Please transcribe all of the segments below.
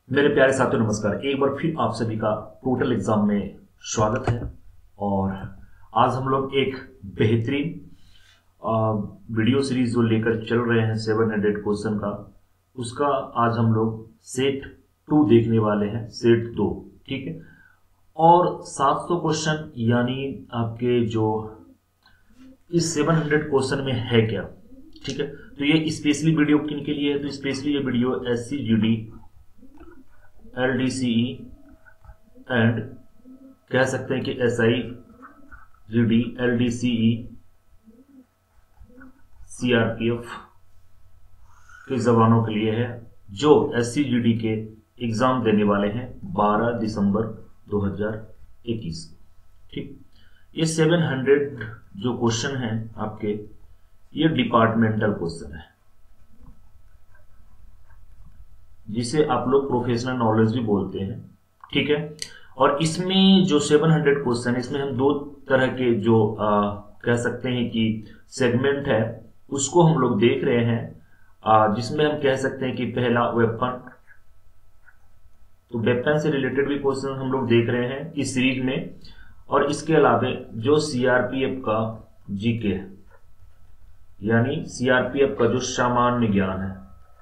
मेरे प्यारे साथियों नमस्कार। एक बार फिर आप सभी का टोटल एग्जाम में स्वागत है। और आज हम लोग एक बेहतरीन वीडियो सीरीज जो लेकर चल रहे हैं 700 क्वेश्चन का, उसका आज हम लोग सेट 2 देखने वाले हैं, सेट 2। ठीक है। और 700 क्वेश्चन यानी आपके जो इस 700 क्वेश्चन में है क्या। ठीक है। तो ये स्पेशली वीडियो किन के लिए है? तो स्पेशली ये वीडियो SCGD, LDCE एंड कह सकते हैं कि SIGD, LDCE, CRPF के जवानों के लिए है, जो SCGD के एग्जाम देने वाले हैं 12 दिसंबर 2021। ठीक। ये 700 जो क्वेश्चन हैं आपके, ये डिपार्टमेंटल क्वेश्चन है, जिसे आप लोग प्रोफेशनल नॉलेज भी बोलते हैं। ठीक है। और इसमें जो 700 क्वेश्चन, इसमें हम दो तरह के जो कह सकते हैं कि सेगमेंट है, उसको हम लोग देख रहे हैं, जिसमें हम कह सकते हैं कि पहला वेपन, तो वेपन से रिलेटेड भी क्वेश्चन हम लोग देख रहे हैं इस सीरीज में। और इसके अलावा जो CRPF का जीके है, यानी CRPF का जो सामान्य ज्ञान है,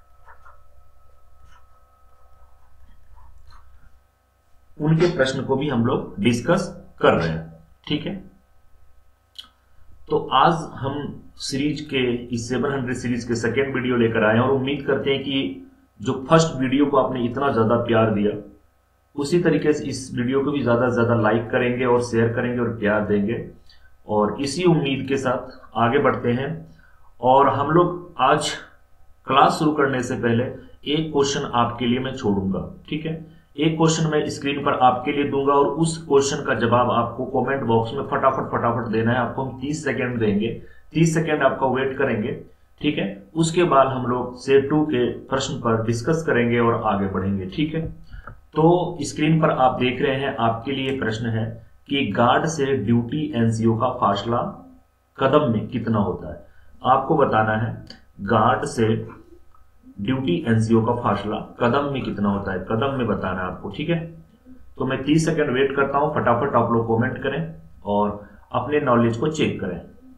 उनके प्रश्न को भी हम लोग डिस्कस कर रहे हैं। ठीक है। तो आज हम सीरीज के इस 700 सीरीज के सेकेंड वीडियो लेकर आए हैं, और उम्मीद करते हैं कि जो फर्स्ट वीडियो को आपने इतना ज्यादा प्यार दिया, उसी तरीके से इस वीडियो को भी ज्यादा से ज्यादा लाइक करेंगे और शेयर करेंगे और प्यार देंगे। और इसी उम्मीद के साथ आगे बढ़ते हैं। और हम लोग आज क्लास शुरू करने से पहले एक क्वेश्चन आपके लिए मैं छोड़ूंगा। ठीक है। एक क्वेश्चन मैं स्क्रीन पर आपके लिए दूंगा, और उस क्वेश्चन का जवाब आपको कमेंट बॉक्स में फटाफट देना है। आपको हम 30 सेकंड देंगे, 30 सेकंड आपका वेट करेंगे। ठीक है। उसके बाद हम लोग सेट 2 के प्रश्न पर डिस्कस करेंगे और आगे बढ़ेंगे। ठीक है। तो स्क्रीन पर आप देख रहे हैं, आपके लिए प्रश्न है कि गार्ड से ड्यूटी NCO का फासला कदम में कितना होता है। आपको बताना है गार्ड से ड्यूटी NCO का फासला कदम में कितना होता है, कदम में बताना है आपको। ठीक है। तो मैं 30 सेकंड वेट करता हूं, फटाफट आप लोग कमेंट करें और अपने नॉलेज को चेक करें।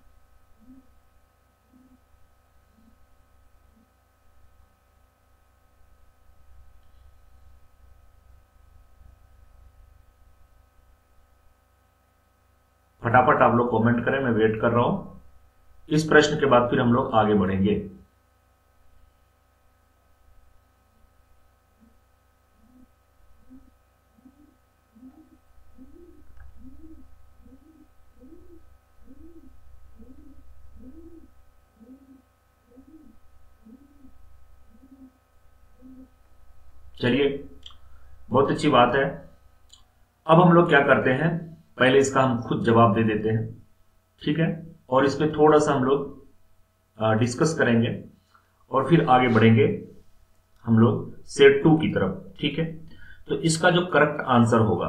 फटाफट आप लोग कमेंट करें, मैं वेट कर रहा हूं। इस प्रश्न के बाद फिर हम लोग आगे बढ़ेंगे। चलिए, बहुत अच्छी बात है। अब हम लोग क्या करते हैं, पहले इसका हम खुद जवाब दे देते हैं। ठीक है। और इस पे थोड़ा सा हम लोग डिस्कस करेंगे और फिर आगे बढ़ेंगे हम लोग सेट 2 की तरफ। ठीक है। तो इसका जो करेक्ट आंसर होगा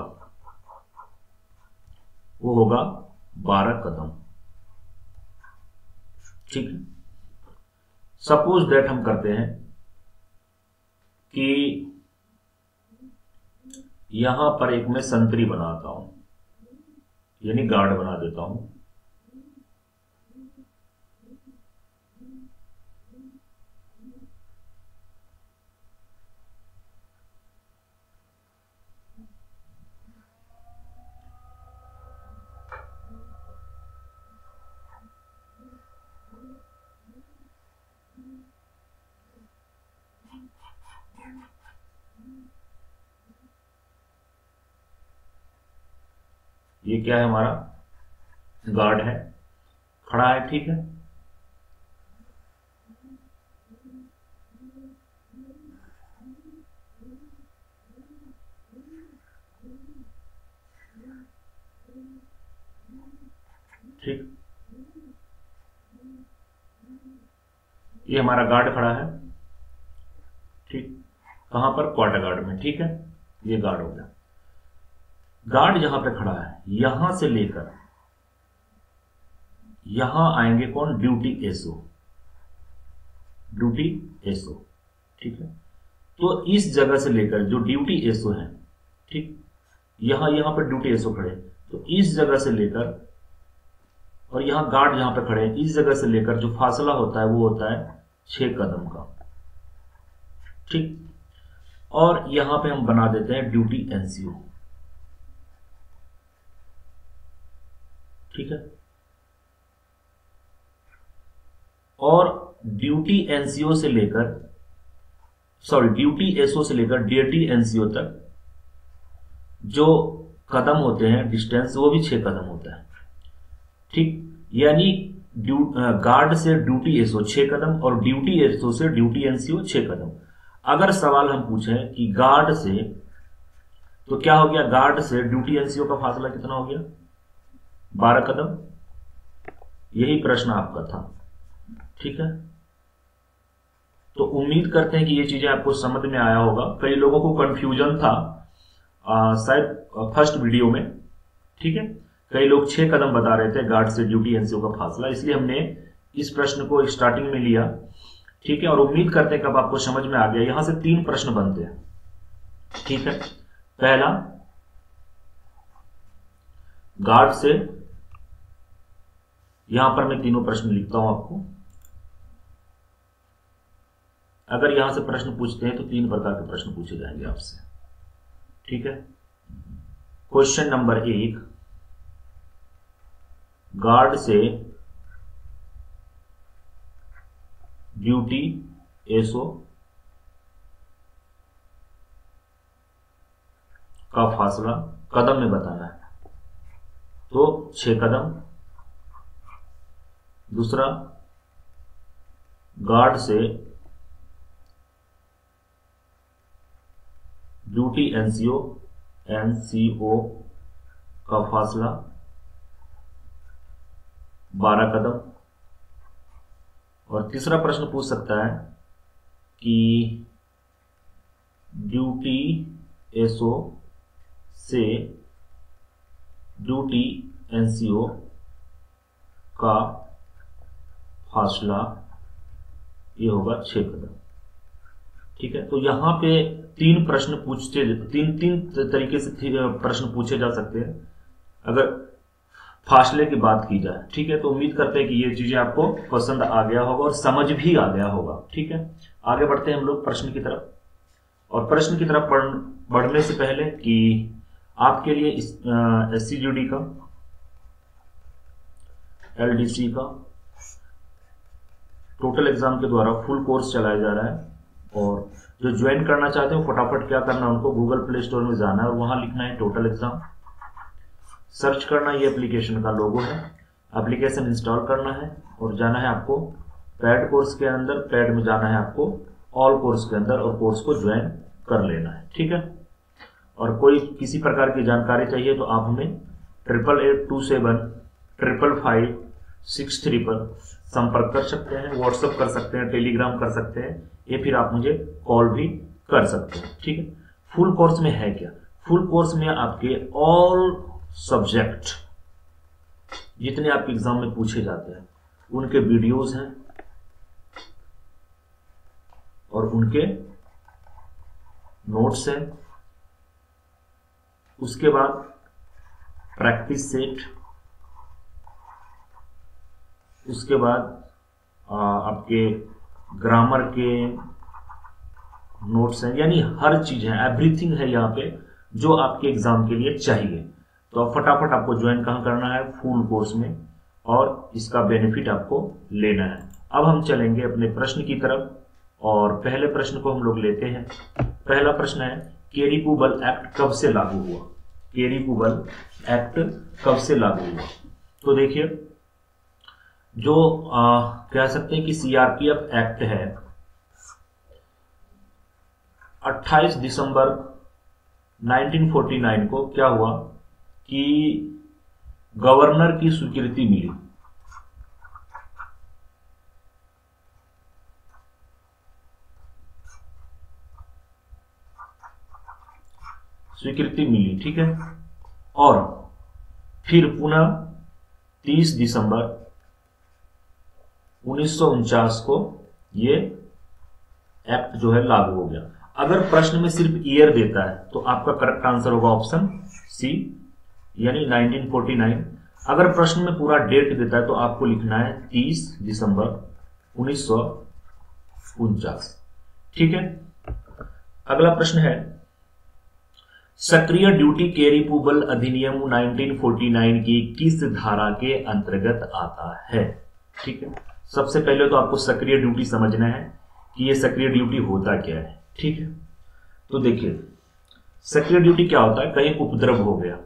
वो होगा 12 कदम। ठीक है। सपोज दैट हम करते हैं कि यहां पर एक मैं संतरी बनाता हूं, यानी गार्ड बना देता हूं। ये क्या है, हमारा गार्ड है, खड़ा है। ठीक है। ठीक। ये हमारा गार्ड खड़ा है। ठीक। कहां पर? क्वार्टर गार्ड में। ठीक है। ये गार्ड हो गया। गार्ड जहां पे खड़ा है, यहां से लेकर यहां आएंगे कौन? Duty SO। Duty SO। ठीक है। तो इस जगह से लेकर जो ड्यूटी एसओ है, ठीक, यहां पर ड्यूटी एसओ खड़े, तो इस जगह से लेकर और यहां गार्ड जहां पे खड़े हैं, इस जगह से लेकर जो फासला होता है वो होता है 6 कदम का, ठीक। और यहां पे हम बना देते हैं ड्यूटी एनसीओ, ठीक है। और ड्यूटी एनसीओ से लेकर ड्यूटी एसओ से लेकर ड्यूटी एनसीओ तक जो कदम होते हैं, डिस्टेंस, वो भी 6 कदम होता है, ठीक। यानी गार्ड से ड्यूटी एसओ 6 कदम और ड्यूटी एसओ से ड्यूटी एनसीओ 6 कदम। अगर सवाल हम पूछें कि गार्ड से, तो क्या हो गया, गार्ड से ड्यूटी एनसीओ का फासला कितना हो गया, 12 कदम। यही प्रश्न आपका था, ठीक है। तो उम्मीद करते हैं कि ये चीजें आपको समझ में आया होगा। कई लोगों को कंफ्यूजन था शायद फर्स्ट वीडियो में, ठीक है। कई लोग 6 कदम बता रहे थे गार्ड से ड्यूटी एनसीओ का फासला, इसलिए हमने इस प्रश्न को स्टार्टिंग में लिया, ठीक है। और उम्मीद करते हैं कि अब आपको समझ में आ गया। यहां से 3 प्रश्न बनते हैं, ठीक है। पहला, गार्ड से, यहां पर मैं तीनों प्रश्न लिखता हूं आपको। अगर यहां से प्रश्न पूछते हैं तो 3 प्रकार के प्रश्न पूछे जाएंगे आपसे, ठीक है। क्वेश्चन नंबर 1, गार्ड से ड्यूटी एसओ का फासला कदम में बताना है, तो 6 कदम। दूसरा, गार्ड से ड्यूटी एनसीओ का फासला 12 कदम। और तीसरा प्रश्न पूछ सकता है कि ड्यूटी एसओ से ड्यूटी एनसीओ का फासला ये होगा 6 कदम, ठीक है। तो यहां पे 3 प्रश्न पूछते, तीन तरीके से प्रश्न पूछे जा सकते हैं अगर फासले की बात की जाए, ठीक है। तो उम्मीद करते हैं कि ये चीजें आपको पसंद आ गया होगा और समझ भी आ गया होगा, ठीक है। आगे बढ़ते हैं हम लोग प्रश्न की तरफ। और प्रश्न की तरफ बढ़ने से पहले कि आपके लिए एससीजीडी का, एलडीसी का टोटल एग्जाम के द्वारा फुल कोर्स चलाया जा रहा है, और जो ज्वाइन करना चाहते हो फटाफट क्या करना है, उनको गूगल प्ले स्टोर में जाना है और वहां लिखना है टोटल एग्जाम, सर्च करना, ये एप्लीकेशन का लोगो है, एप्लीकेशन इंस्टॉल करना है और जाना है आपको पैड कोर्स के अंदर, पैड में जाना है आपको ऑल कोर्स के अंदर और कोर्स को ज्वाइन कर लेना है, ठीक है। और कोई किसी प्रकार की जानकारी चाहिए तो आप हमें 88275556 पर संपर्क कर सकते हैं, व्हाट्सएप कर सकते हैं, टेलीग्राम कर सकते हैं, या फिर आप मुझे कॉल भी कर सकते हैं, ठीक है। फुल कोर्स में है क्या, फुल कोर्स में आपके ऑल सब्जेक्ट जितने आपके एग्जाम में पूछे जाते हैं उनके वीडियोस हैं और उनके नोट्स हैं। उसके बाद प्रैक्टिस सेट, उसके बाद आपके ग्रामर के नोट्स हैं, यानी हर चीज है, एवरीथिंग है यहाँ पे जो आपके एग्जाम के लिए चाहिए। तो आप फटाफट आपको ज्वाइन कहाँ करना है, फुल कोर्स में, और इसका बेनिफिट आपको लेना है। अब हम चलेंगे अपने प्रश्न की तरफ और पहले प्रश्न को हम लोग लेते हैं। पहला प्रश्न है, केरीपुबल एक्ट कब से लागू हुआ? केरीपुबल एक्ट कब से लागू हुआ? तो देखिए, जो कह सकते हैं कि सीआरपीएफ एक्ट है 28 दिसंबर 1949 को क्या हुआ कि गवर्नर की स्वीकृति मिली। स्वीकृति मिली, ठीक है। और फिर पुनः 30 दिसंबर 1949 को ये एक्ट जो है लागू हो गया। अगर प्रश्न में सिर्फ ईयर देता है तो आपका करेक्ट आंसर होगा ऑप्शन सी, यानी 1949। अगर प्रश्न में पूरा डेट देता है तो आपको लिखना है 30 दिसंबर 1949। ठीक है। अगला प्रश्न है, सक्रिय ड्यूटी कैरिपुबल अधिनियम 1949 की किस धारा के अंतर्गत आता है? ठीक है। सबसे पहले तो आपको सक्रिय ड्यूटी समझना है कि ये सक्रिय ड्यूटी होता क्या है। ठीक है। तो देखिए, सक्रिय ड्यूटी क्या होता है? कहीं उपद्रव हो गया,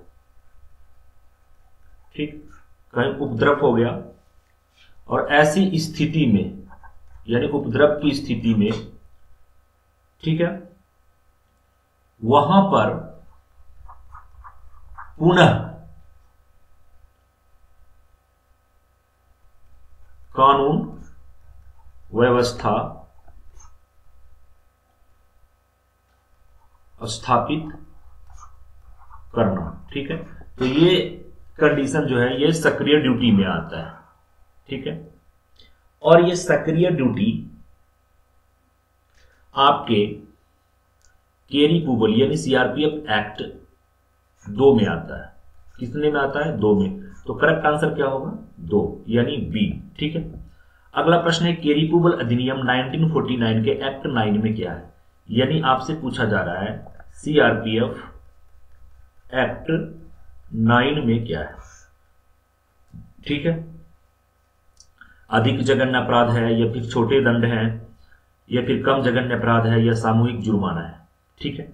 ठीक, कहीं उपद्रव हो गया और ऐसी स्थिति में, यानी उपद्रव की स्थिति में, ठीक है, वहां पर पुनः कानून व्यवस्था स्थापित करना। ठीक है। तो ये कंडीशन जो है ये सक्रिय ड्यूटी में आता है। ठीक है। और ये सक्रिय ड्यूटी आपके कैरिपुबल यानी सीआरपीएफ एक्ट 2 में आता है। कितने में आता है? 2 में। तो करेक्ट आंसर क्या होगा? 2, यानी बी। ठीक है। अगला प्रश्न है, कैरिपुबल अधिनियम 1949 के एक्ट 9 में क्या है? यानी आपसे पूछा जा रहा है सीआरपीएफ एक्ट 9 में क्या है? ठीक है। अधिक जघन्य अपराध है, या फिर छोटे दंड हैं, या फिर कम जघन्य अपराध है, या सामूहिक जुर्माना है? ठीक है।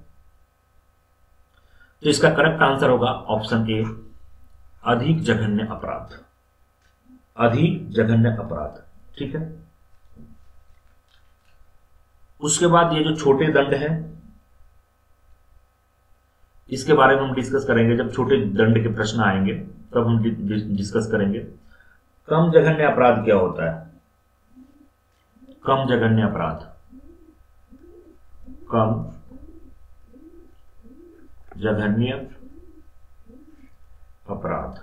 तो इसका करेक्ट आंसर होगा ऑप्शन ए, अधिक जघन्य अपराध। अधिक जघन्य अपराध। ठीक है। उसके बाद ये जो छोटे दंड हैं, इसके बारे में हम डिस्कस करेंगे जब छोटे दंड के प्रश्न आएंगे, तब हम डिस्कस करेंगे। कम जघन्य अपराध क्या होता है? कम जघन्य अपराध, कम जघन्य अपराध,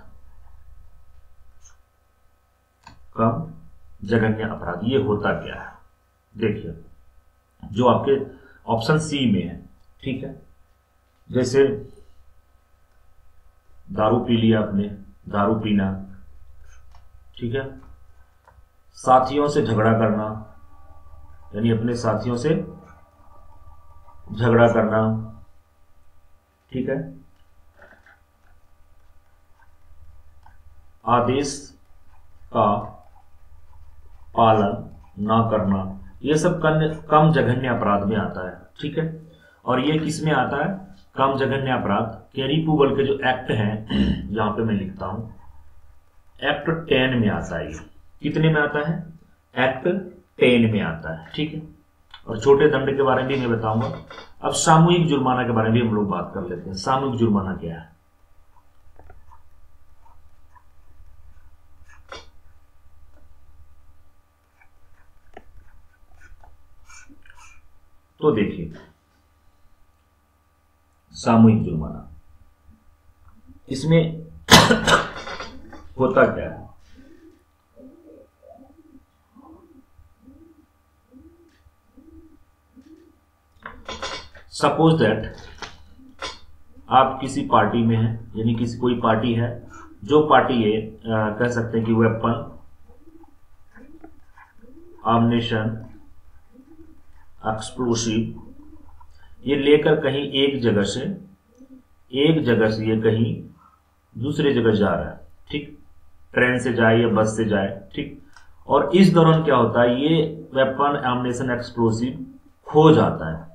कम जघन्य अपराध ये होता क्या है? देखिए, जो आपके ऑप्शन सी में है। ठीक है। जैसे दारू पी लिया आपने, दारू पीना, ठीक है, साथियों से झगड़ा करना, यानी अपने साथियों से झगड़ा करना, ठीक है, आदेश का पालन ना करना, ये सब कम जघन्य अपराध में आता है। ठीक है। और ये किस में आता है? कम जघन्य अपराध कैरिपुबल के जो एक्ट हैं, यहां पे मैं लिखता हूं, एक्ट 10 में आता है। ये कितने में आता है? एक्ट 10 में आता है। ठीक है। और छोटे दंड के बारे में भी मैं बताऊंगा। अब सामूहिक जुर्माना के बारे में भी हम लोग बात कर लेते हैं। सामूहिक जुर्माना क्या है? तो देखिए, सामूहिक जुर्माना, इसमें होता क्या है? सपोज दैट आप किसी पार्टी में हैं, यानी किसी कोई पार्टी है, जो पार्टी ये कह सकते हैं कि वेपन, आम्नेशन, एक्सप्लोसिव, ये लेकर कहीं एक जगह से ये कहीं दूसरे जगह जा रहा है। ठीक, ट्रेन से जाए या बस से जाए। ठीक। और इस दौरान क्या होता है? ये वेपन, एम्युनिशन, एक्सप्लोसिव खो जाता है।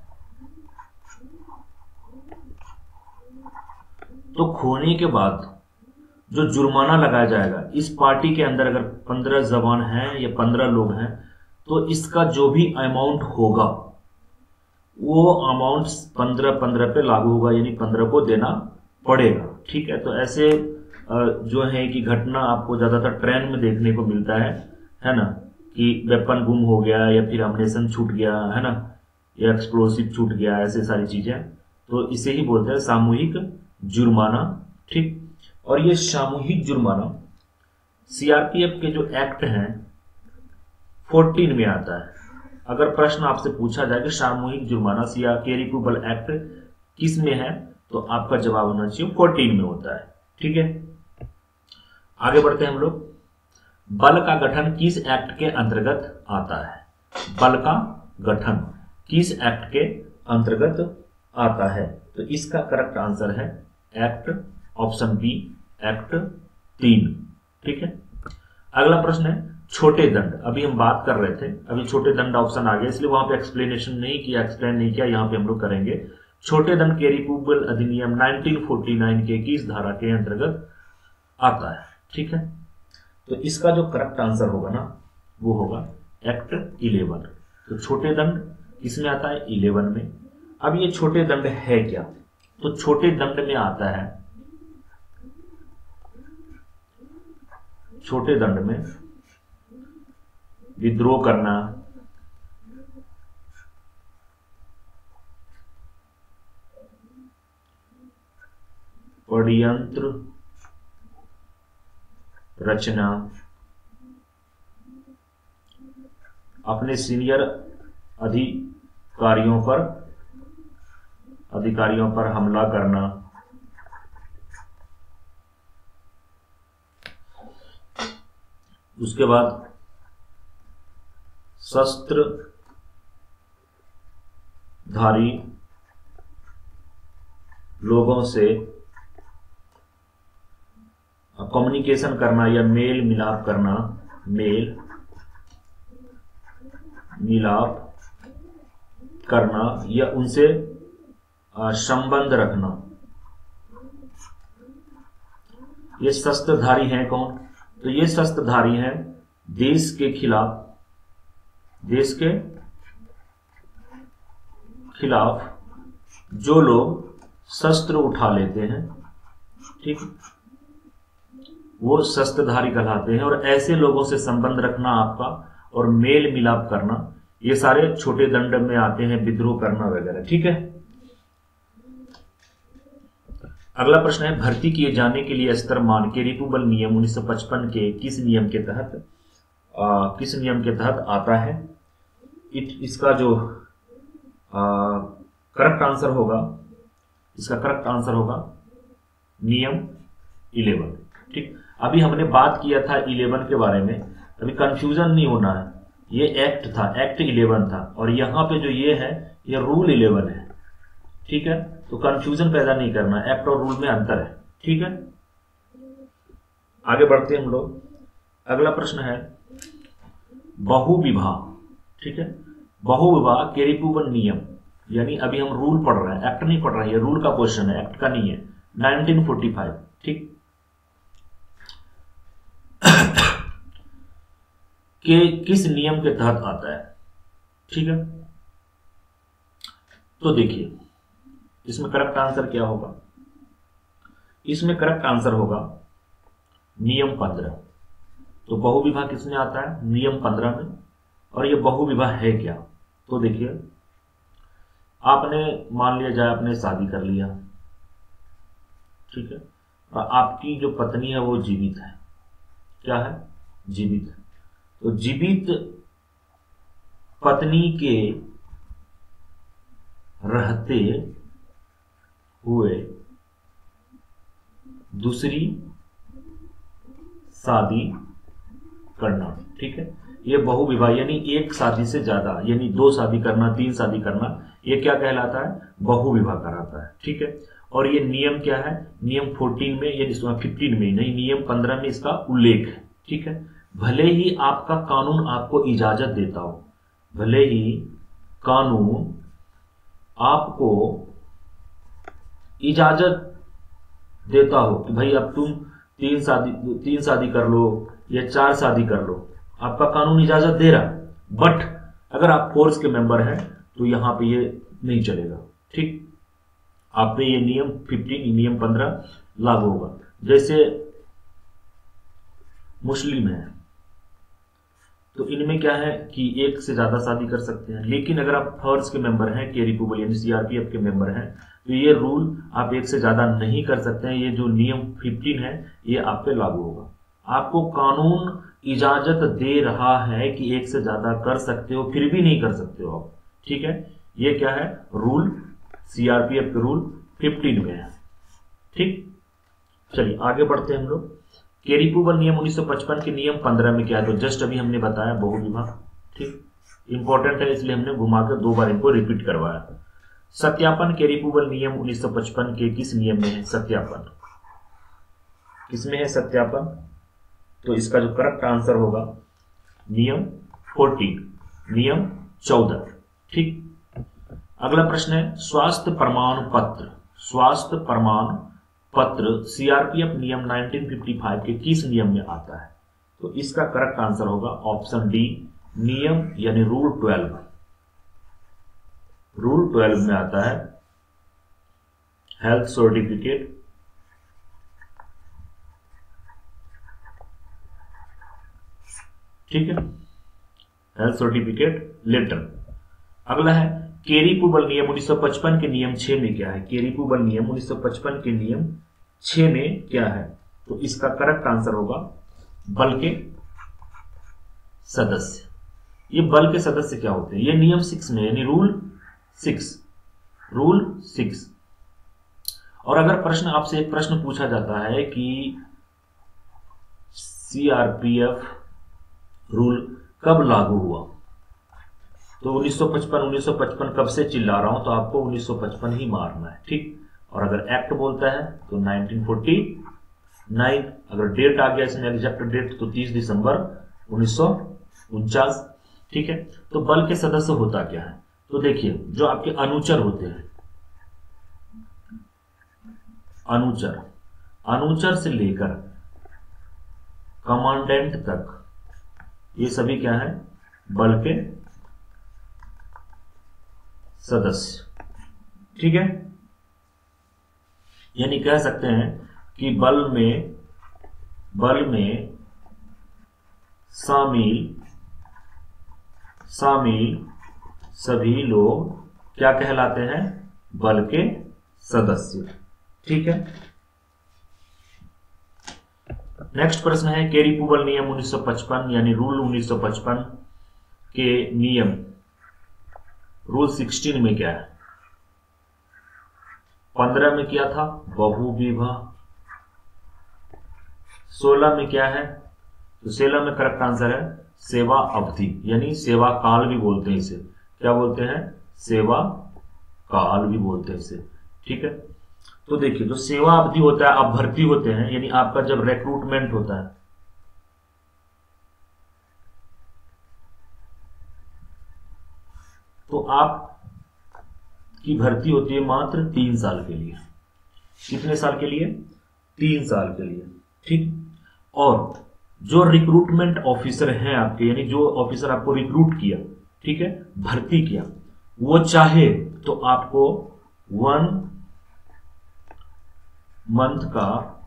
तो खोने के बाद जो जुर्माना लगाया जाएगा, इस पार्टी के अंदर अगर 15 जवान हैं या 15 लोग हैं, तो इसका जो भी अमाउंट होगा वो अमाउंट 15-15 पे लागू होगा, यानी 15 को देना पड़ेगा। ठीक है। तो ऐसे जो है कि घटना आपको ज्यादातर ट्रेन में देखने को मिलता है ना, कि वेपन गुम हो गया, या फिर एम्युनिशन छूट गया, है ना, या एक्सप्लोसिव छूट गया, ऐसे सारी चीजें। तो इसे ही बोलते हैं सामूहिक जुर्माना। ठीक। और ये सामूहिक जुर्माना सीआरपीएफ के जो एक्ट हैं 14 में आता है। अगर प्रश्न आपसे पूछा जाए कि सामूहिक जुर्माना या कैरिपेबल एक्ट किस में है, तो आपका जवाब होना चाहिए 14 में होता है। ठीक है, आगे बढ़ते हैं हम लोग। बल का गठन किस एक्ट के अंतर्गत आता है? बल का गठन किस एक्ट के अंतर्गत आता है? तो इसका करेक्ट आंसर है एक्ट ऑप्शन बी, एक्ट 3। ठीक है, अगला प्रश्न है छोटे दंड। अभी हम बात कर रहे थे, अभी छोटे दंड ऑप्शन आ गया, इसलिए वहां पे एक्सप्लेन नहीं किया, यहाँ पे हम लोग करेंगे। छोटे दंड कैरिपेबल अधिनियम 1949 के किस धारा के अंतर्गत आता है? ठीक है, तो इसका जो करेक्ट आंसर होगा ना, वो होगा एक्ट 11। तो छोटे दंड किसमें आता है? 11 में। अब ये छोटे दंड है क्या? तो छोटे दंड में आता है, छोटे दंड में विद्रोह करना, षड्यंत्र रचना, अपने सीनियर अधिकारियों पर हमला करना, उसके बाद शस्त्रधारी लोगों से कम्युनिकेशन करना या मेल मिलाप करना, या उनसे संबंध रखना। ये शस्त्रधारी हैं कौन? तो ये शस्त्रधारी हैं देश के खिलाफ जो लोग शस्त्र उठा लेते हैं, ठीक, वो शस्त्रधारी कहलाते हैं। और ऐसे लोगों से संबंध रखना आपका और मेल मिलाप करना, ये सारे छोटे दंड में आते हैं, विद्रोह करना वगैरह। ठीक है, अगला प्रश्न है भर्ती किए जाने के लिए स्तर मान कैरिपेबल नियम 1955 के किस नियम के तहत आता है? इसका जो करेक्ट आंसर होगा, इसका करेक्ट आंसर होगा नियम 11। ठीक, अभी हमने बात किया था 11 के बारे में, अभी कंफ्यूजन नहीं होना है। ये एक्ट था, एक्ट 11 था, और यहां पे जो ये है ये रूल 11 है। ठीक है, तो कंफ्यूजन पैदा नहीं करना, एक्ट और रूल में अंतर है। ठीक है, आगे बढ़ते हैं हम लोग। अगला प्रश्न है बहुविवाह। ठीक है, बहुविवाह कैरिपेबल नियम, यानी अभी हम रूल पढ़ रहे हैं, एक्ट नहीं पढ़ रहे हैं, ये रूल का क्वेश्चन है, एक्ट का नहीं है। 1945, ठीक, के किस नियम के तहत आता है? ठीक है, तो देखिए इसमें करेक्ट आंसर क्या होगा? इसमें करेक्ट आंसर होगा नियम 15। तो बहुविवाह किसमें आता है? नियम 15 में। और ये बहुविवाह है क्या? तो देखिए, आपने मान लिया जाए आपने शादी कर लिया, ठीक है, और आपकी जो पत्नी है वो जीवित है। क्या है? जीवित है। तो जीवित पत्नी के रहते हुए दूसरी शादी करना, ठीक है, ये बहुविवाह, यानी एक शादी से ज्यादा, यानी 2 शादी करना, 3 शादी करना, ये क्या कहलाता है? बहुविवाह कहलाता है। ठीक है, और ये नियम क्या है? नियम 14 में, यानी 15 में नहीं, नियम 15 में इसका उल्लेख है। ठीक है, भले ही आपका कानून आपको इजाजत देता हो, भले ही कानून आपको इजाजत देता हो कि भाई अब तुम 3 शादी कर लो या 4 शादी कर लो, आपका कानून इजाजत दे रहा है, बट अगर आप फोर्स के मेंबर हैं तो यहां पे ये नहीं चलेगा। ठीक, आप पे ये नियम 15 लागू होगा। जैसे मुस्लिम है तो इनमें क्या है कि एक से ज्यादा शादी कर सकते हैं, लेकिन अगर आप फोर्स के मेंबर हैं, कैरिपेबल यानी सीआरपीएफ के मेंबर हैं, तो ये रूल आप एक से ज्यादा नहीं कर सकते हैं। ये जो नियम 15 है ये आप पे लागू होगा। आपको कानून इजाजत दे रहा है कि एक से ज्यादा कर सकते हो, फिर भी नहीं कर सकते हो आप। ठीक है, ये क्या है, रूल सीआरपीएफ के रूल 15 में है। ठीक, चलिए आगे बढ़ते हैं हम लोग। कैरिपुबल नियम 1955 के नियम 15 में क्या है, तो जस्ट अभी हमने बताया बहुविवाह। ठीक, इंपॉर्टेंट है इसलिए हमने घुमा कर 2 बार इनको रिपीट करवाया। सत्यापन कैरिपुबल नियम 1955 के किस नियम में है सत्यापन, किसमें है सत्यापन, तो इसका जो करेक्ट आंसर होगा नियम 14, नियम 14। ठीक, अगला प्रश्न है स्वास्थ्य प्रमाण पत्र, स्वास्थ्य प्रमाण पत्र सीआरपीएफ नियम 1955 के किस नियम में आता है, तो इसका करेक्ट आंसर होगा ऑप्शन डी, नियम यानी रूल 12, रूल 12 में आता है हेल्थ सर्टिफिकेट। ठीक है, हेल्थ सर्टिफिकेट लेटर। अगला है कैरिपुबल नियम 1955 के नियम 6 में क्या है, कैरिपुबल नियम 1955 के नियम 6 में क्या है, तो इसका करेक्ट आंसर होगा बल के सदस्य। ये बल के सदस्य क्या होते हैं, ये नियम 6 में यानी रूल 6, रूल 6। और अगर प्रश्न आपसे एक प्रश्न पूछा जाता है कि सीआरपीएफ रूल कब लागू हुआ, तो 1955 कब से चिल्ला रहा हूं, तो आपको 1955 ही मारना है। ठीक, और अगर एक्ट बोलता है तो 1949, अगर डेट आ गया इसमें एग्जैक्ट डेट तो 30 दिसंबर 1949। ठीक है, तो बल के सदस्य होता क्या है, तो देखिए जो आपके अनुचर होते हैं, अनुचर, अनुचर से लेकर कमांडेंट तक ये सभी क्या है, बल के सदस्य। ठीक है, यानी कह सकते हैं कि बल में शामिल सभी लोग क्या कहलाते हैं, बल के सदस्य। ठीक है, नेक्स्ट प्रश्न है कैरिपुबल नियम 1955 यानी रूल 1955 के नियम रूल 16 में क्या है, 15 में क्या था, बहुविवाह, 16 में क्या है, तो 16 में करेक्ट आंसर है सेवा अवधि, यानी सेवा काल भी बोलते हैं इसे, क्या बोलते हैं, सेवा काल भी बोलते हैं इसे। ठीक है, तो देखिए जो सेवा अवधि होता है, आप भर्ती होते हैं, यानी आपका जब रिक्रूटमेंट होता है, तो आप की भर्ती होती है मात्र 3 साल के लिए। कितने साल के लिए, 3 साल के लिए। ठीक, और जो रिक्रूटमेंट ऑफिसर हैं आपके, यानी जो ऑफिसर आपको रिक्रूट किया, ठीक है, भर्ती किया, वो चाहे तो आपको 1 मंथ का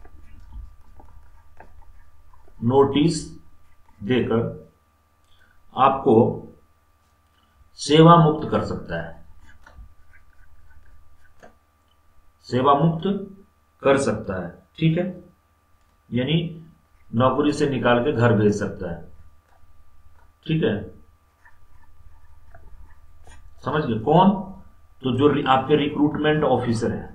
नोटिस देकर आपको सेवा मुक्त कर सकता है, सेवा मुक्त कर सकता है। ठीक है, यानी नौकरी से निकाल के घर भेज सकता है। ठीक है, समझ गए कौन, तो जो आपके रिक्रूटमेंट ऑफिसर है।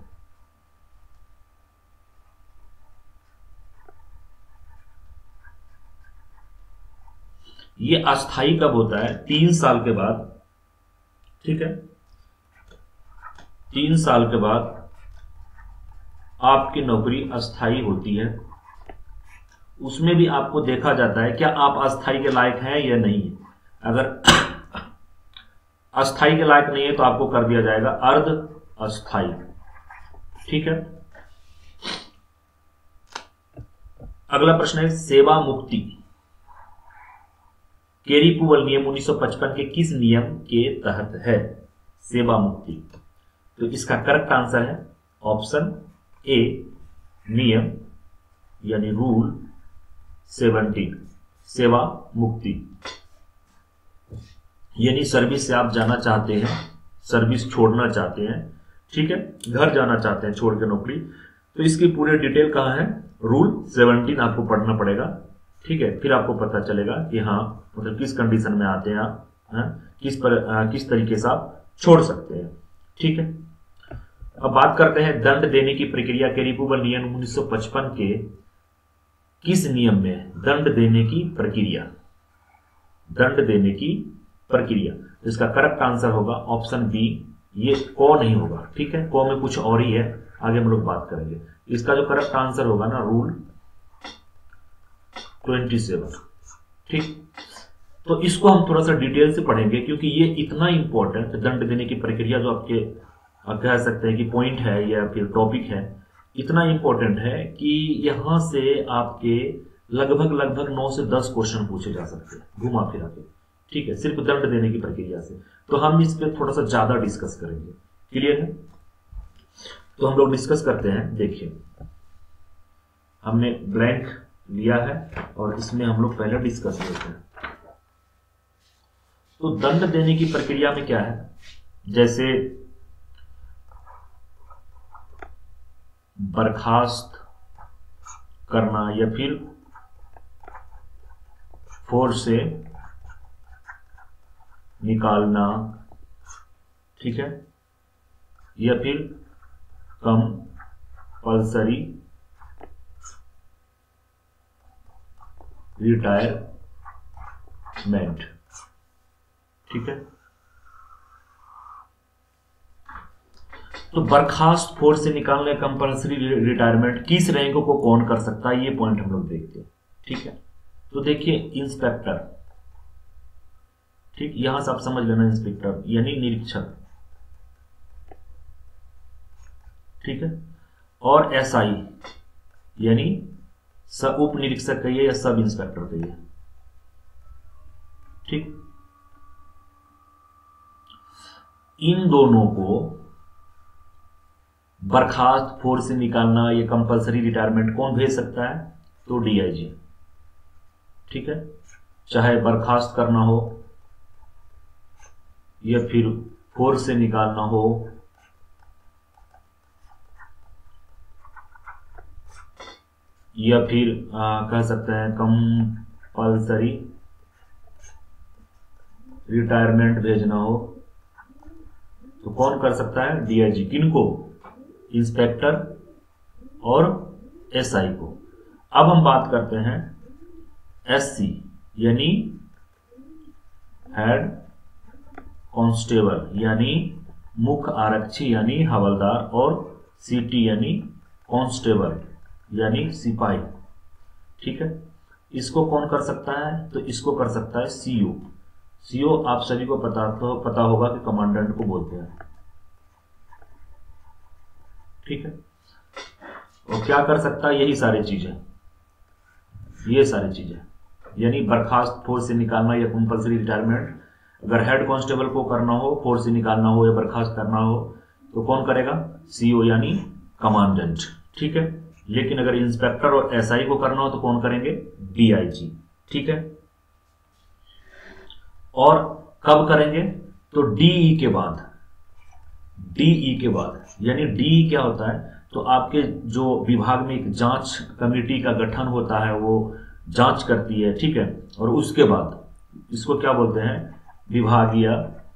ये अस्थाई कब होता है, 3 साल के बाद। ठीक है, 3 साल के बाद आपकी नौकरी अस्थाई होती है। उसमें भी आपको देखा जाता है क्या आप अस्थाई के लायक हैं या नहीं। अगर अस्थाई के लायक नहीं है तो आपको कर दिया जाएगा अर्ध अस्थाई। ठीक है, अगला प्रश्न है सेवा मुक्ति कैरिपुबल नियम 1955 के किस नियम के तहत है सेवा मुक्ति, तो इसका करेक्ट आंसर है ऑप्शन ए, नियम यानी रूल 17, सेवा मुक्ति। यानी सर्विस से आप जाना चाहते हैं, सर्विस छोड़ना चाहते हैं, ठीक है, घर जाना चाहते हैं छोड़ के नौकरी, तो इसकी पूरी डिटेल कहाँ है, रूल 17 आपको पढ़ना पड़ेगा। ठीक है, फिर आपको पता चलेगा कि हाँ मतलब किस कंडीशन में आते हैं आप, किस तरीके से आप छोड़ सकते हैं। ठीक है, अब बात करते हैं दंड देने की प्रक्रिया के रिपब्लिकन नियम 1955 के किस नियम में दंड देने की प्रक्रिया, दंड देने की प्रक्रिया। इसका करेक्ट आंसर होगा ऑप्शन बी, ये को नहीं होगा। ठीक है, को में कुछ और ही है, आगे हम लोग बात करेंगे। इसका जो करेक्ट आंसर होगा ना रूल 27। ठीक, तो इसको हम थोड़ा सा डिटेल से पढ़ेंगे क्योंकि ये इतना इंपॉर्टेंट दंड देने की प्रक्रिया जो आपके आप कह सकते हैं कि पॉइंट है या फिर टॉपिक है, इतना इंपॉर्टेंट है कि यहां से आपके लगभग 9 से 10 क्वेश्चन पूछे जा सकते हैं घुमा फिरा के। ठीक है, सिर्फ दंड देने की प्रक्रिया से। तो हम इस पे थोड़ा सा ज्यादा डिस्कस करेंगे। क्लियर है? तो हम लोग डिस्कस करते हैं। देखिए, हमने ब्लैंक लिया है और इसमें हम लोग पहले डिस्कस करते हैं। तो दंड देने की प्रक्रिया में क्या है, जैसे बर्खास्त करना या फिर फोर्स से निकालना, ठीक है, या फिर कंपल्सरी रिटायरमेंट। ठीक है, तो बर्खास्त, फोर्स से निकालने, कंपल्सरी रिटायरमेंट, किस रैंक को कौन कर सकता है, ये पॉइंट हम लोग देखते हैं। ठीक है, तो देखिए इंस्पेक्टर, ठीक, यहां से आप समझ लेना इंस्पेक्टर यानी निरीक्षक। ठीक है, और एसआई यानी उप निरीक्षक कहिए या सब इंस्पेक्टर कहिए। ठीक, इन दोनों को बर्खास्त, फोर्स से निकालना या कंपल्सरी रिटायरमेंट कौन भेज सकता है, तो डीआईजी। ठीक है, चाहे बर्खास्त करना हो या फिर फोर्स से निकालना हो या फिर कह सकते हैं कंपल्सरी रिटायरमेंट भेजना हो, तो कौन कर सकता है, डीआईजी। किनको, इंस्पेक्टर और एसआई को। अब हम बात करते हैं एससी यानी हेड कांस्टेबल यानी मुख्य आरक्षी यानी हवलदार, और सीटी यानी कांस्टेबल यानी सिपाही। ठीक है, इसको कौन कर सकता है, तो इसको कर सकता है सीओ। सीओ आप सभी को पता होगा कि कमांडेंट को बोलते हैं। ठीक है, और क्या कर सकता है, यही सारी चीजें, ये सारी चीजें यानी बर्खास्त, फोर्स से निकालना या कंपल्सरी रिटायरमेंट। अगर हेड कांस्टेबल को करना हो, फोर्स से निकालना हो या बर्खास्त करना हो, तो कौन करेगा, सीओ यानी कमांडेंट। ठीक है, लेकिन अगर इंस्पेक्टर और एसआई को करना हो तो कौन करेंगे, डीआईजी। ठीक है, और कब करेंगे, तो डीई के बाद। डीई के बाद यानी डीई क्या होता है, तो आपके जो विभाग में एक जांच कमेटी का गठन होता है, वो जांच करती है। ठीक है, और उसके बाद इसको क्या बोलते हैं, विभागीय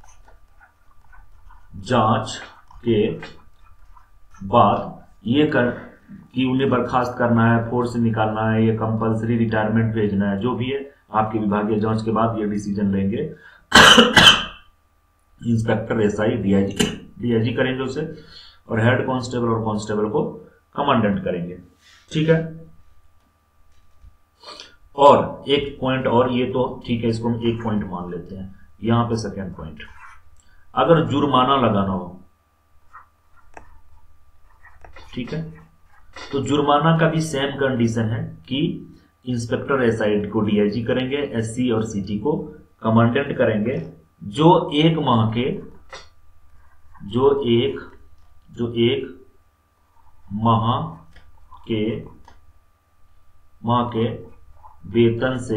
जांच के बाद ये कि उन्हें बर्खास्त करना है, फोर्स से निकालना है या कंपल्सरी रिटायरमेंट भेजना है, जो भी है आपके विभागीय जांच के बाद ये डिसीजन लेंगे इंस्पेक्टर, एसआई, डीआईजी करेंगे उसे, और हेड कांस्टेबल और कांस्टेबल को कमांडेंट करेंगे। ठीक है, और एक पॉइंट और, ये तो ठीक है, इसको हम एक पॉइंट मान लेते हैं। यहां पे सेकेंड पॉइंट, अगर जुर्माना लगाना हो, ठीक है, तो जुर्माना का भी सेम कंडीशन है कि इंस्पेक्टर एसआई को डीआईजी करेंगे, एससी और सीटी को कमांडेंट करेंगे, जो एक माह के वेतन से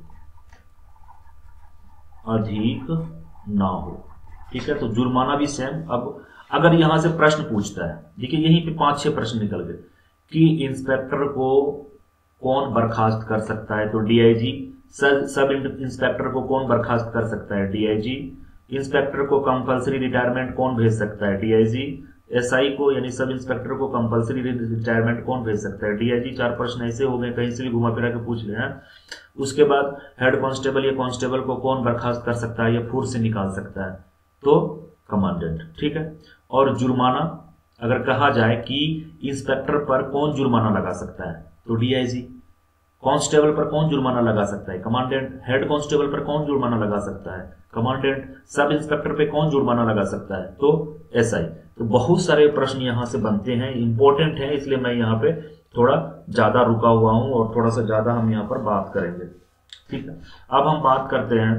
अधिक ना हो। ठीक है, तो जुर्माना भी सेम। अब अगर यहां से प्रश्न पूछता है, देखिए यहीं पे 5-6 प्रश्न निकल गए कि इंस्पेक्टर को कौन बर्खास्त कर सकता है? तो डीआईजी। सब इंस्पेक्टर को कौन बर्खास्त कर सकता है? डीआईजी। इंस्पेक्टर को कंपलसरी रिटायरमेंट कौन भेज सकता है? डीआईजी। एसआई को यानी सब इंस्पेक्टर को कंपलसरी रिटायरमेंट कौन भेज सकता है? डीआईजी। 4 प्रश्न ऐसे हो गए, कहीं से भी घुमा फिरा के पूछ ले। उसके बाद हेड कांस्टेबल या कांस्टेबल को कौन बर्खास्त कर सकता है या फोर्स से निकाल सकता है? तो कमांडेंट। ठीक है। और जुर्माना अगर कहा जाए कि इंस्पेक्टर पर कौन जुर्माना लगा सकता है? तो डीआईजी। कांस्टेबल पर कौन जुर्माना लगा सकता है? कमांडेंट। हेड कांस्टेबल पर कौन जुर्माना लगा सकता है? कमांडेंट। सब इंस्पेक्टर पे कौन जुर्माना लगा सकता है? तो एसआई। तो बहुत सारे प्रश्न यहां से बनते हैं, इंपॉर्टेंट है, इसलिए मैं यहाँ पे थोड़ा ज्यादा रुका हुआ हूं और थोड़ा सा ज्यादा हम यहाँ पर बात करेंगे। ठीक है। अब हम बात करते हैं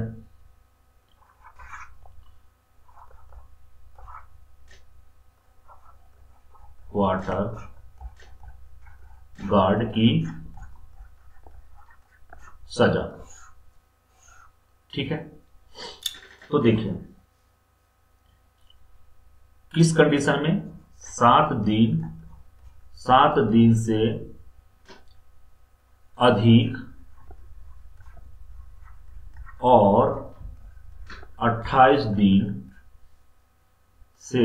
वाटर गार्ड की सजा। ठीक है। तो देखिए किस कंडीशन में 7 दिन से अधिक और 28 दिन से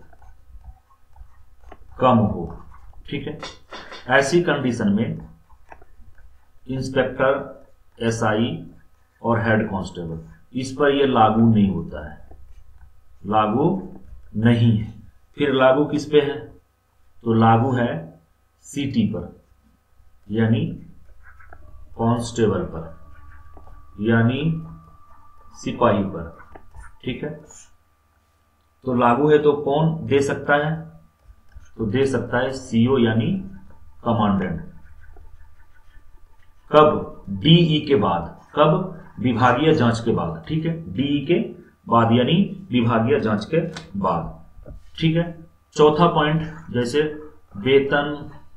कम हो। ठीक है। ऐसी कंडीशन में इंस्पेक्टर, एसआई और हेड कांस्टेबल इस पर यह लागू नहीं होता है, लागू नहीं है। फिर लागू किस पे है? तो लागू है सीटी पर, यानी कांस्टेबल पर, यानी सिपाही पर। ठीक है। तो लागू है तो कौन दे सकता है? तो दे सकता है सीओ यानी कमांडेंट। कब? डीई के बाद। कब? विभागीय जांच के बाद। ठीक है। डीई के बाद यानी विभागीय जांच के बाद। ठीक है। चौथा पॉइंट, जैसे वेतन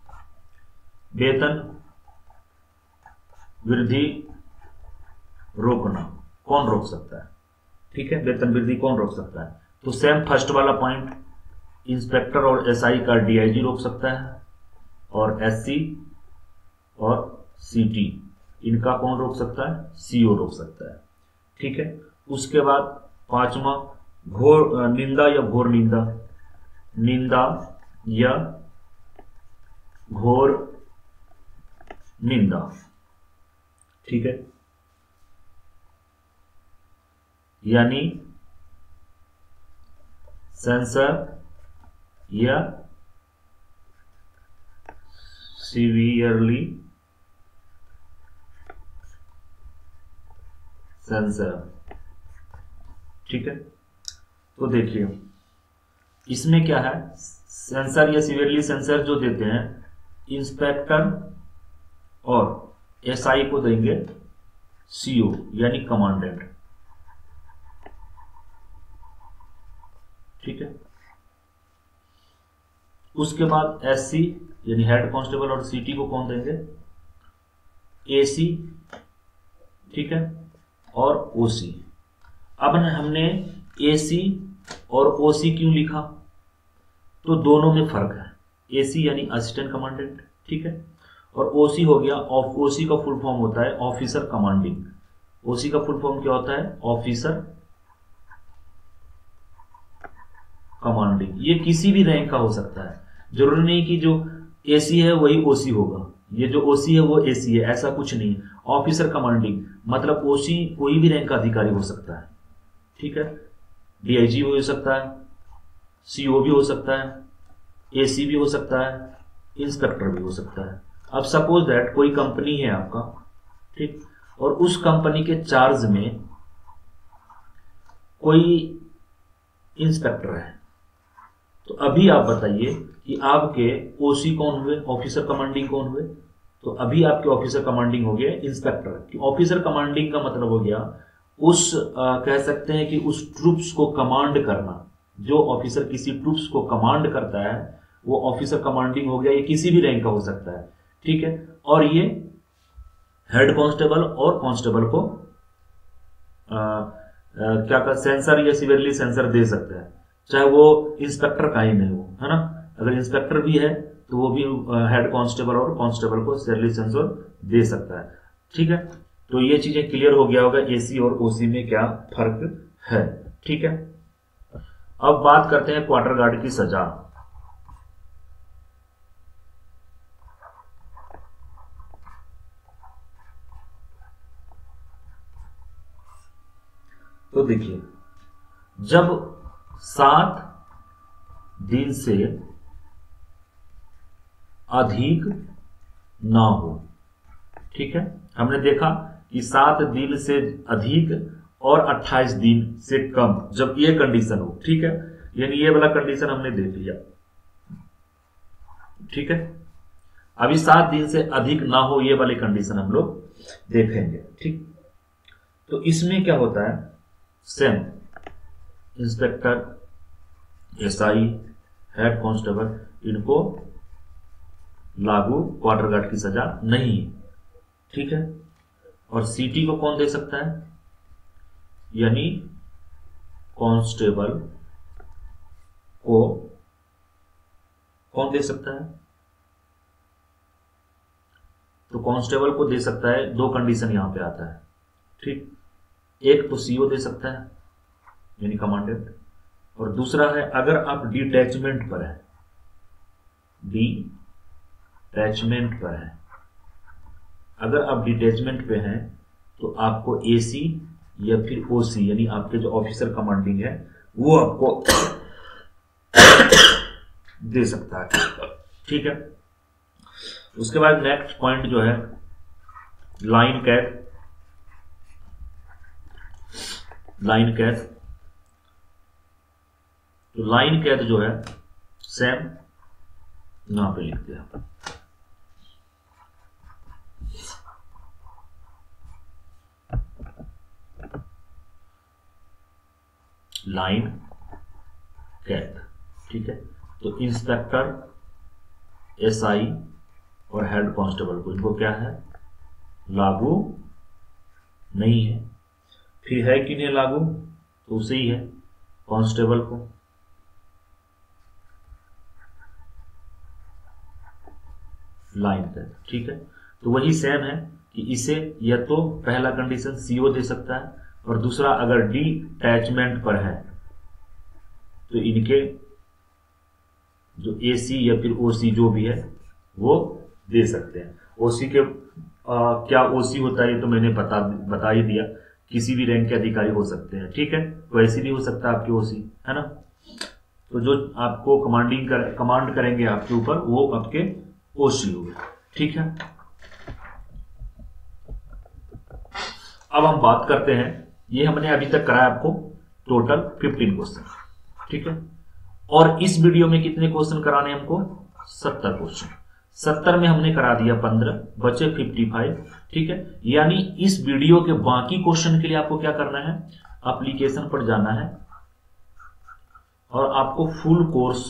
वृद्धि रोकना, कौन रोक सकता है? ठीक है। वेतन वृद्धि कौन रोक सकता है? तो सेम फर्स्ट वाला पॉइंट, इंस्पेक्टर और एसआई का डीआईजी रोक सकता है, और एससी और सीटी इनका कौन रोक सकता है? सीओ रोक सकता है। ठीक है। उसके बाद 5वां, घोर निंदा या घोर निंदा, निंदा या घोर निंदा। ठीक है। यानी सेंसर या सीवियरली सेंसर। ठीक है। तो देखिए इसमें क्या है, सेंसर या सीवियरली सेंसर जो देते हैं इंस्पेक्टर और एसआई को देंगे सीओ यानी कमांडेंट। ठीक है। उसके बाद एससी यानी हेड कांस्टेबल और सीटी को कौन देंगे? एसी। ठीक है। और ओसी। अब हमने एसी और ओसी क्यों लिखा? तो दोनों में फर्क है। एसी यानी असिस्टेंट कमांडेंट। ठीक है। और ओसी हो गया, ओसी का फुल फॉर्म होता है ऑफिसर कमांडिंग। ओसी का फुल फॉर्म क्या होता है? Officer commanding. ये किसी भी रैंक का हो सकता है, जरूरी नहीं कि जो एसी है वही ओसी होगा, ये जो ओसी है वो एसी है, ऐसा कुछ नहीं। ऑफिसर कमांडिंग मतलब ओसी कोई भी रैंक का अधिकारी हो सकता है। ठीक है। डीआईजी भी हो सकता है, सीओ भी हो सकता है, एसी भी हो सकता है, इंस्पेक्टर भी हो सकता है। अब सपोज दैट कोई कंपनी है आपका, ठीक, और उस कंपनी के चार्ज में कोई इंस्पेक्टर है, तो अभी आप बताइए कि आपके ओसी कौन हुए, ऑफिसर कमांडिंग कौन हुए? तो अभी आपके ऑफिसर कमांडिंग हो गया इंस्पेक्टर। ऑफिसर कमांडिंग का मतलब हो गया उस कह सकते हैं कि उस ट्रूप्स को कमांड करना। जो ऑफिसर किसी ट्रूप्स को कमांड करता है वो ऑफिसर कमांडिंग हो गया। ये किसी भी रैंक का हो सकता है। ठीक है। और ये हेड कांस्टेबल और कांस्टेबल को क्या कर सेंसर या सिवियरली सेंसर दे सकता है, चाहे वो इंस्पेक्टर का ही नहीं हो, है ना। अगर इंस्पेक्टर भी है तो वो भी हेड कांस्टेबल और कांस्टेबल को सैलरी सेंसर दे सकता है। ठीक है, तो ये चीजें क्लियर हो गया होगा एसी और ओसी में क्या फर्क है। ठीक है, अब बात करते हैं क्वार्टर गार्ड की सजा। तो देखिए, जब 7 दिन से अधिक ना हो, ठीक है, हमने देखा कि 7 दिन से अधिक और 28 दिन से कम, जब ये कंडीशन हो, ठीक है, यानी ये वाला कंडीशन हमने देख लिया। ठीक है, अभी 7 दिन से अधिक ना हो ये वाली कंडीशन हम लोग देखेंगे। ठीक, तो इसमें क्या होता है, same inspector, SI, head constable, इनको लागू क्वार्टर गार्ड की सजा नहीं है। ठीक है, और सीटी को कौन दे सकता है, यानी कांस्टेबल को कौन दे सकता है, तो कांस्टेबल को दे सकता है, दो कंडीशन यहां पे आता है। ठीक, एक तो सीओ दे सकता है यानी कमांडेंट, और दूसरा है अगर आप डिटैचमेंट पर है, डिटैचमेंट पर है, अगर आप डिटैचमेंट पे हैं तो आपको एसी या फिर ओसी यानी आपके जो ऑफिसर कमांडिंग है वो आपको दे सकता है। ठीक है, उसके बाद नेक्स्ट पॉइंट जो है लाइन कैट। लाइन कैद, तो लाइन कैद जो है सेम यहां पे लिखते हैं, लाइन कैद। ठीक है, तो इंस्पेक्टर, एसआई और हेड कांस्टेबल को, इनको क्या है, लागू नहीं है। फिर है कि नहीं लागू, तो उसे ही है कांस्टेबल को। लाइन कैद, ठीक है, तो वही सेम है कि इसे या तो पहला कंडीशन सीओ दे सकता है, और दूसरा अगर डिटैचमेंट पर है तो इनके जो एसी या फिर ओसी जो भी है वो दे सकते हैं। ओसी के क्या ओसी होता है ये तो मैंने बता ही दिया, किसी भी रैंक के अधिकारी हो सकते हैं। ठीक है, वैसे भी हो सकता है आपके ओसी, है ना, तो जो आपको कमांड करेंगे आपके ऊपर वो आपके ओसी होंगे। ठीक है, अब हम बात करते हैं, ये हमने अभी तक कराया आपको टोटल 15 क्वेश्चन। ठीक है, और इस वीडियो में कितने क्वेश्चन कराने हमको, 70 क्वेश्चन। 70 में हमने करा दिया 15, बचे 55। ठीक है, यानी इस वीडियो के बाकी क्वेश्चन के लिए आपको क्या करना है, एप्लीकेशन पर जाना है और आपको फुल कोर्स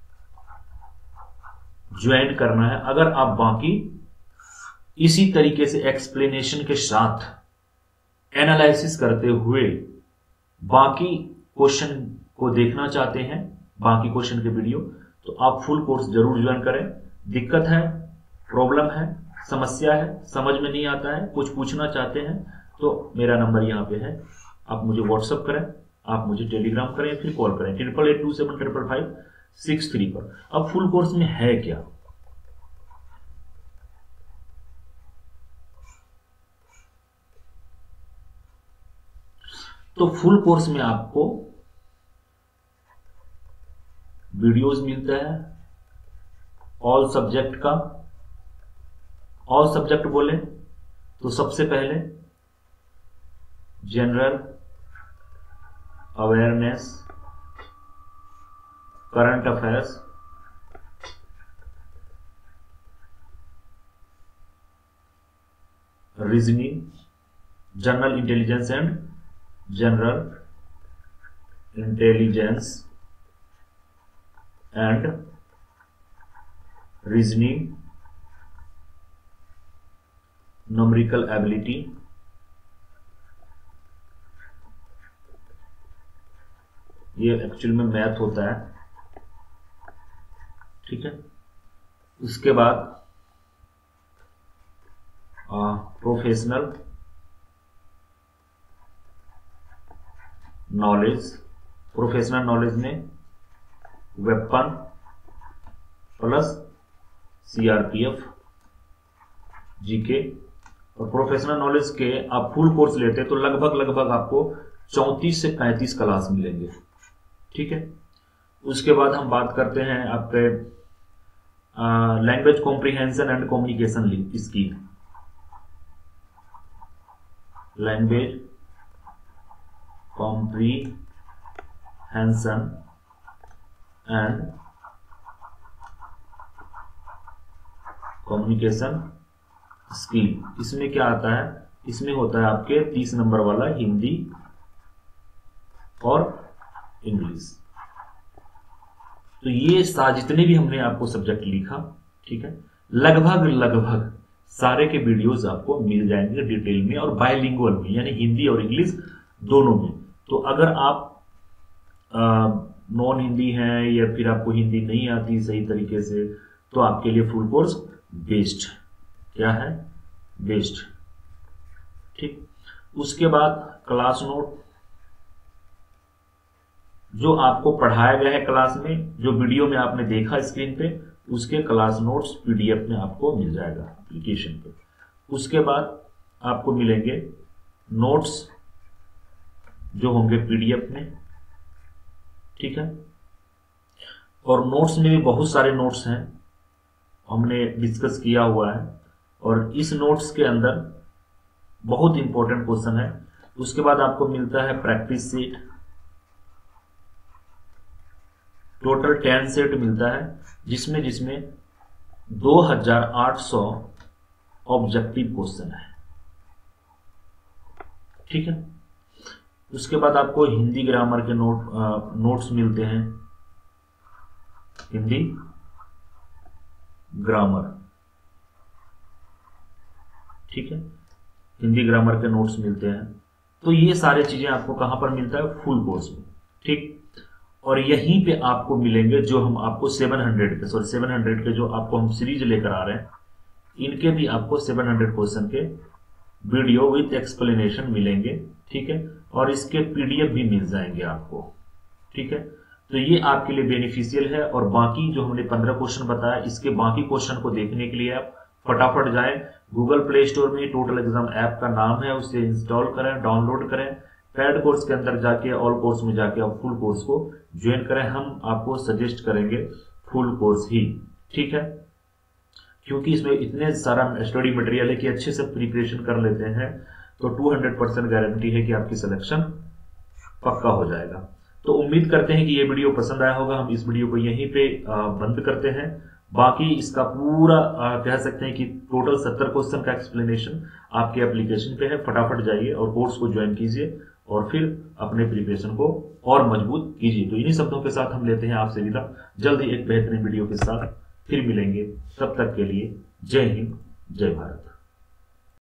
ज्वाइन करना है। अगर आप बाकी इसी तरीके से एक्सप्लेनेशन के साथ एनालिसिस करते हुए बाकी क्वेश्चन को देखना चाहते हैं, बाकी क्वेश्चन के वीडियो, तो आप फुल कोर्स जरूर ज्वाइन करें। दिक्कत है, प्रॉब्लम है, समस्या है, समझ में नहीं आता है, कुछ पूछना चाहते हैं, तो मेरा नंबर यहाँ पे है, आप मुझे व्हाट्सअप करें, आप मुझे टेलीग्राम करें, फिर कॉल करें 8882755563 पर। अब फुल कोर्स में है क्या, तो फुल कोर्स में आपको वीडियोस मिलता है ऑल सब्जेक्ट का। ऑल सब्जेक्ट बोले तो सबसे पहले general awareness, current affairs, reasoning, general intelligence and general intelligence and reasoning, numerical ability, ये एक्चुअल में मैथ होता है। ठीक है, उसके बाद प्रोफेशनल नॉलेज, प्रोफेशनल नॉलेज में वेपन प्लस सीआरपीएफ, जीके। और प्रोफेशनल नॉलेज के आप फुल कोर्स लेते हैं तो लगभग आपको 34 से 35 क्लास मिलेंगे, ठीक है। उसके बाद हम बात करते हैं आपके language comprehension and communication skill, language comprehension and communication skill. इसमें क्या आता है, इसमें होता है आपके 30 नंबर वाला हिंदी और इंग्लिश। तो ये जितने भी हमने आपको सब्जेक्ट लिखा, ठीक है, लगभग सारे के वीडियोस आपको मिल जाएंगे डिटेल में और बायलिंगुअल में, यानी हिंदी और इंग्लिश दोनों में। तो अगर आप नॉन हिंदी हैं या फिर आपको हिंदी नहीं आती सही तरीके से, तो आपके लिए फुल कोर्स बेस्ट क्या है, बेस्ट, ठीक। उसके बाद क्लास नोट, जो आपको पढ़ाया गया है क्लास में, जो वीडियो में आपने देखा स्क्रीन पे, उसके क्लास नोट्स पीडीएफ में आपको मिल जाएगा एप्लीकेशन पे। उसके बाद आपको मिलेंगे नोट्स जो होंगे पीडीएफ में, ठीक है। और नोट्स में भी बहुत सारे नोट्स हैं, हमने डिस्कस किया हुआ है, और इस नोट्स के अंदर बहुत इंपॉर्टेंट क्वेश्चन है। उसके बाद आपको मिलता है प्रैक्टिस सेट, टोटल 10 सेट मिलता है, जिसमें 2800 ऑब्जेक्टिव क्वेश्चन है, ठीक है। उसके बाद आपको हिंदी ग्रामर के नोट्स मिलते हैं, हिंदी ग्रामर, ठीक है, हिंदी ग्रामर के नोट्स मिलते हैं। तो ये सारी चीजें आपको कहां पर मिलता है, फुल कोर्स में, ठीक। और यहीं पे आपको मिलेंगे जो हम आपको 700 के जो आपको हम सीरीज लेकर आ रहे हैं, इनके भी आपको 700 क्वेश्चन के वीडियो विथ एक्सप्लेनेशन मिलेंगे, ठीक है। और इसके पीडीएफ भी मिल जाएंगे आपको, ठीक है। तो ये आपके लिए बेनिफिशियल है। और बाकी जो हमने 15 क्वेश्चन बताया, इसके बाकी क्वेश्चन को देखने के लिए आप फटाफट जाएं गूगल प्ले स्टोर में, टोटल एग्जाम ऐप का नाम है, उसे इंस्टॉल करें, डाउनलोड करें, पेड कोर्स के अंदर जाके ऑल कोर्स में जाके आप फुल कोर्स को ज्वाइन करें। हम आपको सजेस्ट करेंगे फुल कोर्स ही, ठीक है, क्योंकि इसमें इतने सारा स्टडी मटेरियल है कि अच्छे से प्रिपरेशन कर लेते हैं तो 200% गारंटी है कि आपकी सिलेक्शन पक्का हो जाएगा। तो उम्मीद करते हैं कि ये वीडियो पसंद आया होगा। हम इस वीडियो को यहीं पे बंद करते हैं। बाकी इसका पूरा कह सकते हैं कि टोटल 70 क्वेश्चन का एक्सप्लेनेशन आपके एप्लीकेशन पे है। फटाफट जाइए और कोर्स को ज्वाइन कीजिए और फिर अपने प्रिपरेशन को और मजबूत कीजिए। तो इन्हीं शब्दों के साथ हम लेते हैं आपसे विदा। जल्द ही एक बेहतरीन वीडियो के साथ फिर मिलेंगे। तब तक के लिए जय हिंद, जय भारत।